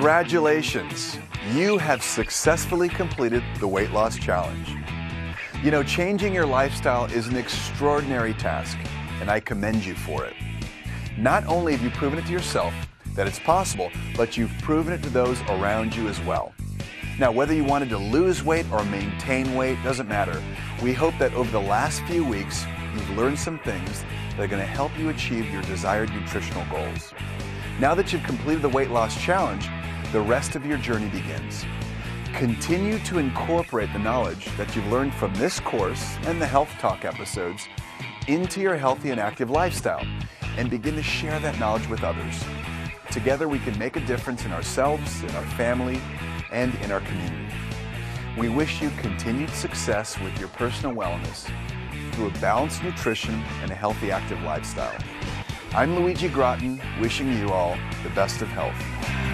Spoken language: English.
Congratulations! You have successfully completed the Weight Loss Challenge. You know, changing your lifestyle is an extraordinary task, and I commend you for it. Not only have you proven it to yourself that it's possible, but you've proven it to those around you as well. Now, whether you wanted to lose weight or maintain weight, doesn't matter. We hope that over the last few weeks, you've learned some things that are going to help you achieve your desired nutritional goals. Now that you've completed the Weight Loss Challenge, the rest of your journey begins. Continue to incorporate the knowledge that you've learned from this course and the Health Talk episodes into your healthy and active lifestyle, and begin to share that knowledge with others. Together we can make a difference in ourselves, in our family, and in our community. We wish you continued success with your personal wellness through a balanced nutrition and a healthy, active lifestyle. I'm Luigi Groton, wishing you all the best of health.